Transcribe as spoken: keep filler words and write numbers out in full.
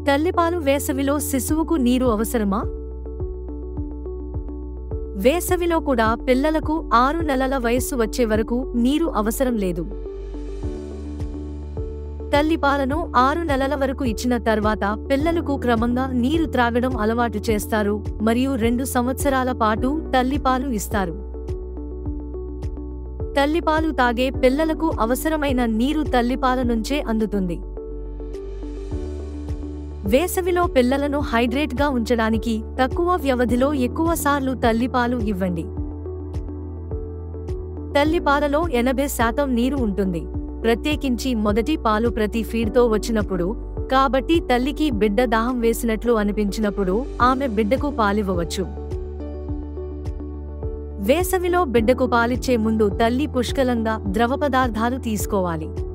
తల్లిపాలు వేసవిలో శిశువుకు నీరు అవసరమా? వేసవిలో కూడా పిల్లలకు ఆరు నెలల వయస్సు వచ్చే వరకు నీరు అవసరం లేదు. తల్లిపాలను ఆరు నెలల వరకు ఇచ్చిన తర్వాత పిల్లలకు క్రమంగా నీరు త్రాగడం అలవాటు చేస్తారు మరియు రెండు సంవత్సరాల పాటు తల్లిపాలు ఇస్తారు. తల్లిపాలు తాగే పిల్లలకు అవసరమైన నీరు తల్లిపాల నుంచే అందుతుంది. వేసవిలో పిల్లలను హైడ్రేట్గా ఉంచడానికి తక్కువ వ్యవధిలో ఎక్కువ సార్లు తల్లిపాలు ఇవ్వండి. తల్లిపాలలో ఎనభై శాతం నీరు ఉంటుంది, ప్రత్యేకించి మొదటి పాలు ప్రతి ఫీడ్తో వచ్చినప్పుడు. కాబట్టి తల్లికి బిడ్డ దాహం వేసినట్లు అనిపించినప్పుడు ఆమె బిడ్డకు పాలివ్వవచ్చు. వేసవిలో బిడ్డకు పాలిచ్చే ముందు తల్లి పుష్కలంగా ద్రవ పదార్థాలు తీసుకోవాలి.